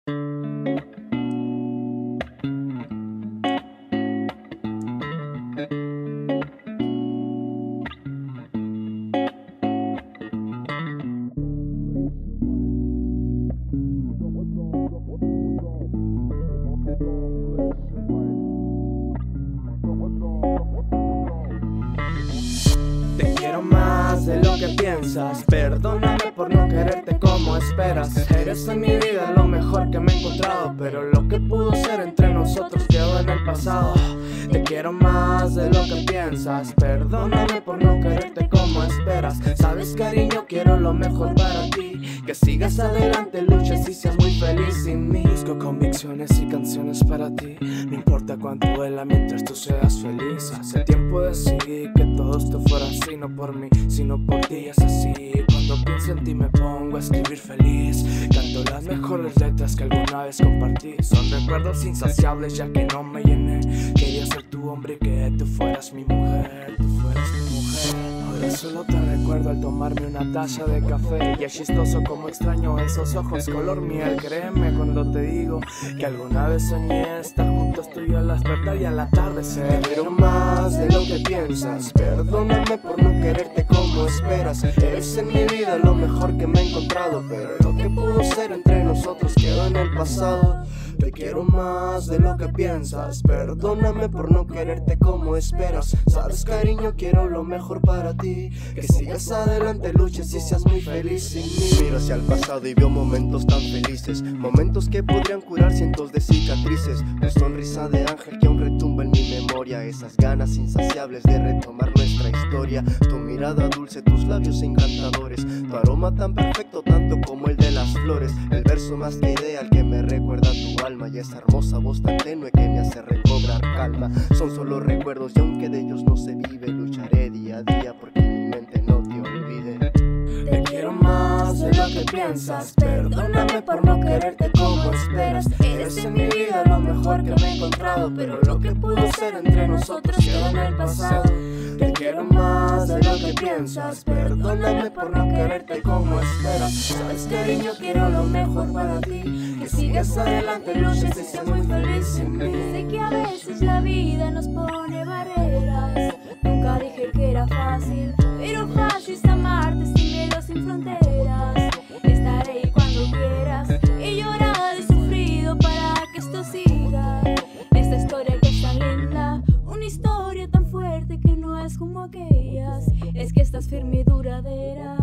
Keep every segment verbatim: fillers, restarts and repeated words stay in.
Te quiero más de lo que piensas. Perdóname por no quererte como esperas. Eres en mi vida lo mejor que me he encontrado, pero lo que pudo ser entre nosotros quedó en el pasado. Te quiero más de lo que piensas. Perdóname por no quererte como esperas. Sabes, cariño, quiero lo mejor para ti. Que sigas adelante, luches y seas muy feliz sin mí. Busco convicciones y canciones para ti. No importa cuánto duela mientras tú seas feliz. Hace tiempo decidí que todo esto fuera así, no por mí, sino por ti. Es así, cuando pienso en ti me pongo a escribir feliz. Canto las mejores letras que alguna vez compartí. Son recuerdos insaciables ya que no me llené. Quería ser tu hombre y que tú fueras mi mujer. Tú fueras mi mujer. Ahora solo te recuerdo al tomarme una taza de café. Y es chistoso como extraño esos ojos color miel. Créeme cuando te digo que alguna vez soñé estar juntos tú y yo al despertar y al atardecer. Te quiero más de lo que piensas. Perdóname por no quererte como esperas. Eres en mi vida lo mejor que me he encontrado, pero lo que pudo ser entre nosotros quedó en el pasado. Te quiero más de lo que piensas. Perdóname por no quererte como esperas. Sabes, cariño, quiero lo mejor para ti. Que sigas adelante, luches y seas muy feliz sin mí. Miro hacia el pasado y veo momentos tan felices, momentos que podrían curar cientos de cicatrices. Tu sonrisa de ángel que aún retumba en mi memoria. Esas ganas insaciables de retomar nuestra historia. Tu mirada dulce, tus labios encantadores. Tu aroma tan perfecto, tanto como el de las flores. El verso más que ideal que me recuerda tu alma. Y esa hermosa voz tan tenue que me hace recobrar calma. Son solo recuerdos y aunque de ellos no se vive, lucharé día a día porque mi mente no te olvide. Te quiero más de lo que piensas. Perdóname por no quererte como esperas. Eres en mi vida lo mejor que me he encontrado, pero lo que pudo ser entre nosotros quedó en el pasado. Te quiero más de lo que piensas. Perdóname por no quererte como esperas. Sabes, cariño, quiero lo mejor para ti. Que sigas adelante, luches y seas muy feliz sin mí. Sé que a veces la vida nos pone barreras. Nunca dije que era fácil, pero fácil es amarte sin miedo, sin fronteras. Estaré ahí cuando quieras. He llorado y sufrido para que esto siga. Esta historia que es tan linda, una historia tan fuerte que no es como aquellas. Es que estás firme y duradera.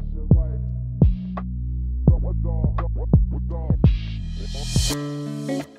We'll be right back.